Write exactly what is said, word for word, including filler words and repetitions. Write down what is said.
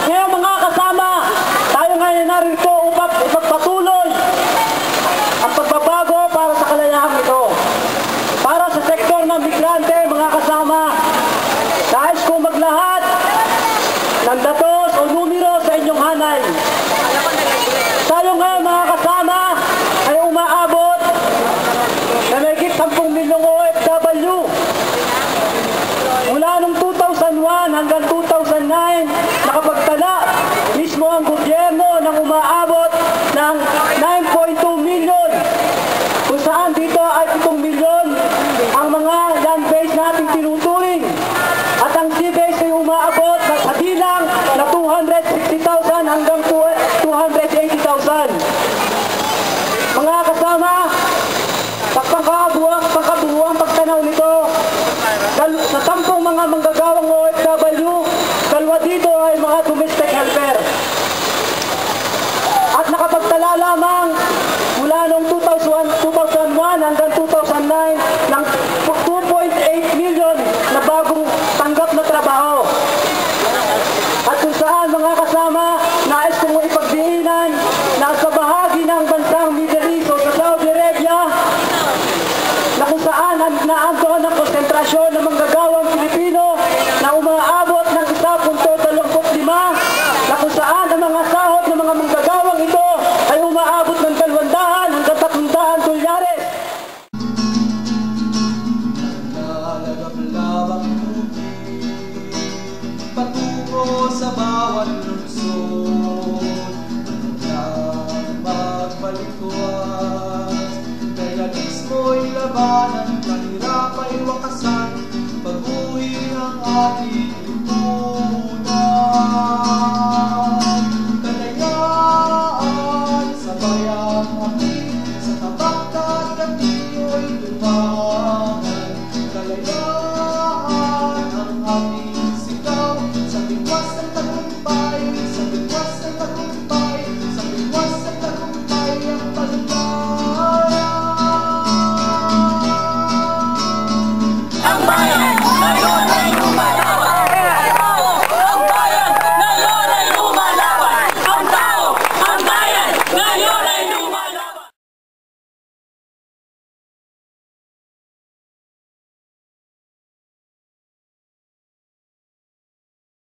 Ngayon mga kasama, tayo ngayon narito upang ipagpatuloy ang pagbabago para sa kalayahang ito. Para sa sektor ng migrante, mga kasama, nais kong maglahat ng datos o numero sa inyong hanay. Tayo ngayon mga kasama ay umaabot na mahigit sampung milyong O F W. Mula noong two thousand one hanggang two thousand nine, nakapagtala mismo ang gobyerno ng umaabot ng nine point two million. Kung saan dito ay pitong milyon ang mga land base nating tinuturing. At ang sea base ay umaabot na sa bilang na two hundred sixty thousand hanggang two hundred eighty thousand. Mga kasama, pagpangkabuang pagkabuang pagtanaw nito, sa tampong mga manggagawang O F W, dalawa dito ay mga domestic helper. At nakapagtala lamang mula noong two thousand one hanggang two thousand nine ng two point eight million na bagong tanggap na trabaho. At kung saan mga kasama, nais kong ipagdiinan na sa bahagi ng bansang Middle East o sa Saudi Arabia, na kung saan naandoon ang konsentrasyon ng manggagawang Pilipino na umaabot ng one point two five, na kung saan ang mga sahod ng mga manggagawang ito ay umaabot ng two hundred hanggang three hundred dolyares. Nalagam-labang patungo sa bawat lungsod na magpalikwas, kaya mismo'y labanan, kahirapay wakasan, pag-uwi ng ating lipunan. Kalayaan sa bayang aking, sa tabak at katiyo'y lumangan. Kalayaan